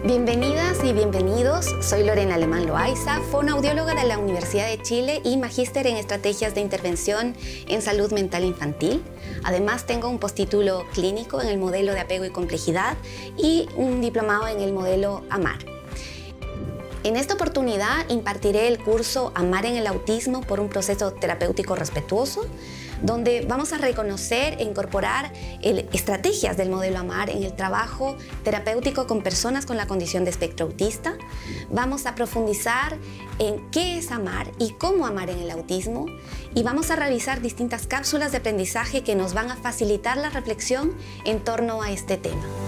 Bienvenidas y bienvenidos, soy Lorena Alemán Loaiza, fonoaudióloga de la Universidad de Chile y magíster en estrategias de intervención en salud mental infantil. Además tengo un postítulo clínico en el modelo de apego y complejidad y un diplomado en el modelo AMAR. En esta oportunidad impartiré el curso Amar en el autismo por un proceso terapéutico respetuoso, donde vamos a reconocer e incorporar estrategias del modelo AMAR en el trabajo terapéutico con personas con la condición de espectro autista. Vamos a profundizar en qué es amar y cómo amar en el autismo, y vamos a realizar distintas cápsulas de aprendizaje que nos van a facilitar la reflexión en torno a este tema.